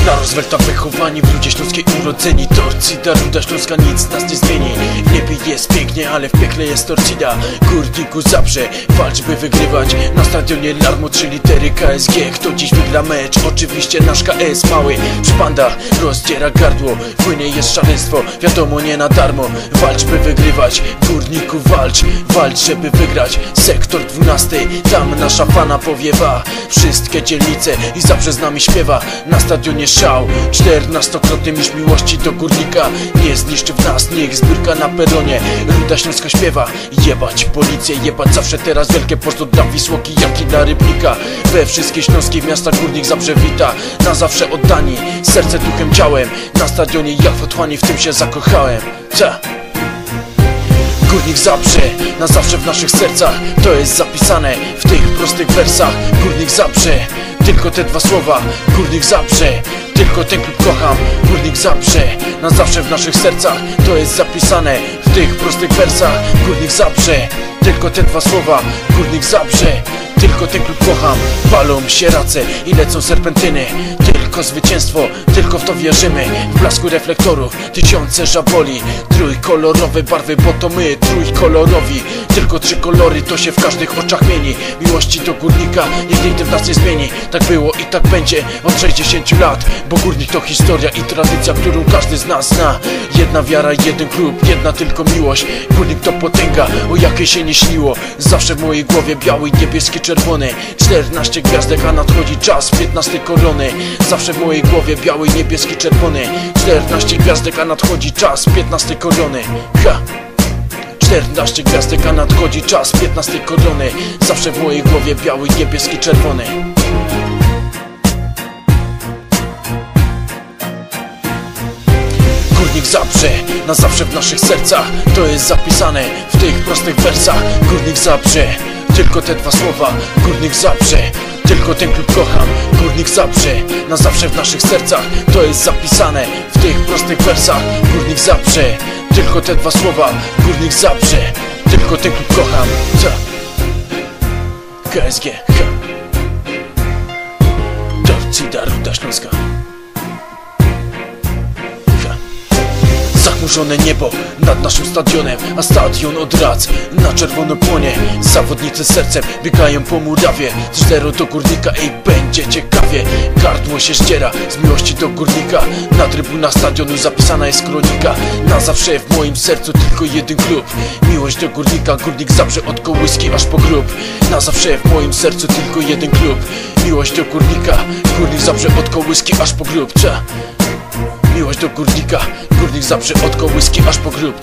Na Roosevelta wychowani, w ludzie śląskiej urodzeni. Torcida, Ruda Śląska, nic nas nie zmieni. W niebie jest pięknie, ale w piekle jest Torcida. Górniku Zabrze, walcz by wygrywać. Na stadionie Larmo 3 litery KSG. Kto dziś wygra mecz? Oczywiście nasz KS mały. Przy bandach rozdziera gardło, płynie jest szaleństwo, wiadomo nie na darmo. Walcz by wygrywać, górniku walcz. Walcz żeby wygrać, sektor 12. Tam nasza fana powiewa wszystkie dzielnice i Zabrze z nami śpiewa. Na stadionie szał, 14-krotny mistrz miłości do górnika. Nie zniszczy w nas, niech zbiórka na peronie. Ruda Śląska śpiewa, jebać policję, jebać zawsze teraz. Wielkie pozdro dla Wisłoki, jak i dla Rybnika. We wszystkich śląskich miastach górnik Zabrze wita. Na zawsze oddani, serce duchem ciałem. Na stadionie jak w otchłani, w tym się zakochałem. Górnik Zabrze, na zawsze w naszych sercach. To jest zapisane w tych prostych wersach. Górnik Zabrze, tylko te dwa słowa. Górnik Zabrze, tylko ten klub kocham. Górnik Zabrze, na zawsze w naszych sercach. To jest zapisane w tych prostych wersach. Górnik Zabrze, tylko te dwa słowa. Górnik Zabrze, tylko ten klub kocham. Palą się race i lecą serpentyny. Tylko zwycięstwo, tylko w to wierzymy. W blasku reflektorów tysiące żaboli. Trójkolorowe barwy, bo to my trójkolorowi. Tylko 3 kolory, to się w każdych oczach mieni. Miłości do górnika niech nigdy w nas nie zmieni. Tak było i tak będzie od 60 lat. Bo górnik to historia i tradycja, którą każdy z nas zna. Jedna wiara, jeden klub, jedna tylko miłość. Górnik to potęga, o jakiej się nie śniło. Zawsze w mojej głowie biały, niebieski, czerwony. 14 gwiazdek, a nadchodzi czas 15 korony. Zawsze w mojej głowie biały, niebieski, czerwony. 14 gwiazdek, a nadchodzi czas 15 korony. 14 gwiazdek, a nadchodzi czas 15 korony. Zawsze w mojej głowie biały, niebieski, czerwony. Górnik Zabrze, na zawsze w naszych sercach. To jest zapisane w tych prostych wersach. Górnik Zabrze, tylko te dwa słowa. Górnik Zabrze, tylko ten klub kocham. Górnik Zabrze, na zawsze w naszych sercach. To jest zapisane w tych prostych wersach. Górnik Zabrze, tylko te dwa słowa. Górnik Zabrze, tylko ten klub kocham. KSG, Torcida, Ruda Śląska. Zachmurzone niebo nad naszym stadionem, a stadion od rac na czerwono płonie. Zawodnicy sercem biegają po murawie. 0 do górnika, ej, będzie ciekawie. Gardło się ściera z miłości do górnika. Na trybunach stadionu zapisana jest kronika. Na zawsze w moim sercu tylko jeden klub. Miłość do górnika, górnik Zabrze od kołyski aż po grób. Na zawsze w moim sercu tylko jeden klub. Miłość do górnika, górnik Zabrze od kołyski aż po grób. Miłość do górnika, górnik Zabrze od kołyski aż po grób.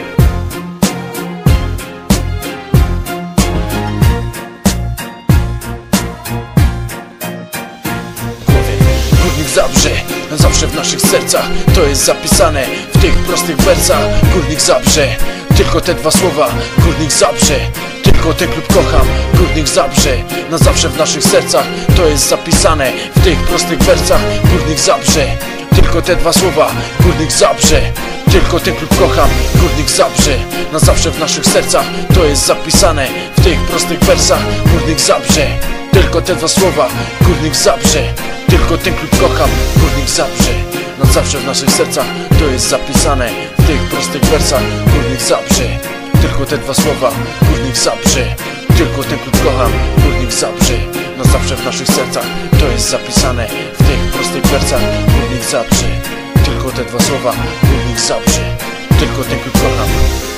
Górnik Zabrze, zawsze w naszych sercach. To jest zapisane w tych prostych wersach. Górnik Zabrze, tylko te dwa słowa. Górnik Zabrze, tylko ten klub kocham. Górnik Zabrze, na zawsze w naszych sercach. To jest zapisane w tych prostych wersach. Górnik Zabrze, tylko te dwa słowa. Górnik Zabrze, tylko ten klub kocham. Górnik Zabrze, na zawsze w naszych sercach. To jest zapisane w tych prostych wersach. Górnik Zabrze, tylko te dwa słowa. Górnik Zabrze, tylko ten klub kocham. Górnik Zabrze, na zawsze w naszych sercach. To jest zapisane w tych prostych wersach. Górnik Zabrze, tylko te dwa słowa. Górnik Zabrze, tylko ten klub kocham. Górnik Zabrze, na zawsze w naszych sercach. To jest zapisane w tych prostych wersach. Górnik Zabrze, tylko te dwa słowa. Górnik Zabrze, tylko ten klub kocham.